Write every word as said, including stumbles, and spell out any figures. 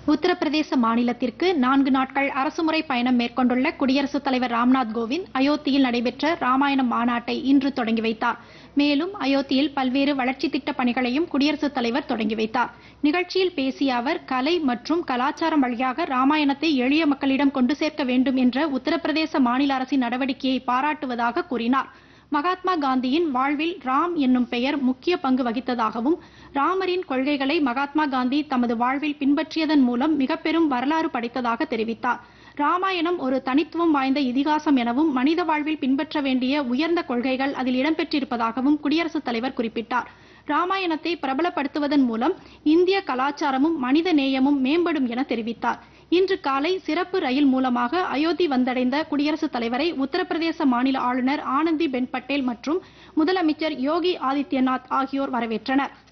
உத்தரப்பிரதேச மாநிலத்திற்கு நான்கு நாட்கள் அரசுமுறை பயணம் மேற்கொண்டுள்ள குடியரசுத் தலைவர் ராம்நாத் கோவிந்த் அயோத்தியில் நடைபெற்ற ராமாயணம் மாநாட்டை இன்று தொடங்கி வைத்தார். மேலும் அயோத்தியில் பல்வேறு வளர்ச்சி திட்ட பணிகளையும் குடியரசுத் தலைவர் தொடங்கி வைத்தார். நிகழ்ச்சியில் பேசிய அவர், கலை மற்றும் கலாச்சாரம் வழியாக ராமாயணத்தை எளிய மக்களிடம் கொண்டு சேர்க்க வேண்டும் என்ற உத்தரப்பிரதேச மாநில அரசின் நடவடிக்கையை பாராட்டுவதாக கூறினார். மகாத்மா காந்தியின் வாழ்வில் ராம் என்னும் பெயர் முக்கிய பங்கு வகித்ததாகவும், ராமரின் கொள்கைகளை மகாத்மா காந்தி தமது வாழ்வில் பின்பற்றியதன் மூலம் மிக பெரும் வரலாறு படைத்ததாக தெரிவித்தார். ராமாயணம் ஒரு தனித்துவம் வாய்ந்த இதிகாசம் எனவும், மனித வாழ்வில் பின்பற்ற வேண்டிய உயர்ந்த கொள்கைகள் அதில் இடம்பெற்றிருப்பதாகவும் குடியரசுத் தலைவர் குறிப்பிட்டார். ராமாயணத்தை பிரபலப்படுத்துவதன் மூலம் இந்திய கலாச்சாரமும் மனித நேயமும் மேம்படும் என தெரிவித்தார். இன்று காலை சிறப்பு ரயில் மூலமாக அயோத்தி வந்தடைந்த குடியரசுத் தலைவரை உத்தரப்பிரதேச மாநில ஆளுநர் ஆனந்தி பென் பட்டேல் மற்றும் முதலமைச்சர் யோகி ஆதித்யநாத் ஆகியோர் வரவேற்றனர்.